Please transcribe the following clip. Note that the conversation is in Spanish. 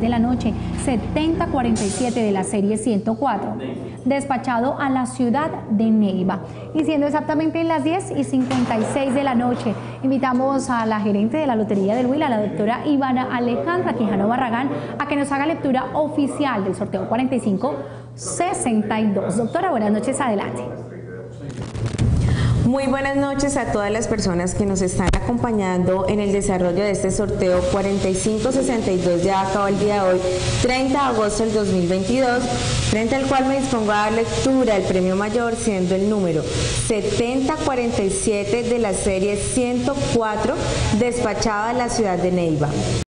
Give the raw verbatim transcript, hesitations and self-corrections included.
de la noche, setenta cuarenta y siete de la serie ciento cuatro, despachado a la ciudad de Neiva. Y siendo exactamente las diez y cincuenta y seis de la noche, invitamos a la gerente de la Lotería del Huila, la doctora Ivana Alejandra Quijano Barragán, a que nos haga lectura oficial del sorteo cuarenta y cinco sesenta y dos. Doctora, buenas noches, adelante. Muy buenas noches a todas las personas que nos están acompañando en el desarrollo de este sorteo cuarenta y cinco sesenta y dos, ya acabó el día de hoy, treinta de agosto del dos mil veintidós, frente al cual me dispongo a dar lectura al premio mayor, siendo el número setenta cuarenta y siete de la serie ciento cuatro, despachada a la ciudad de Neiva.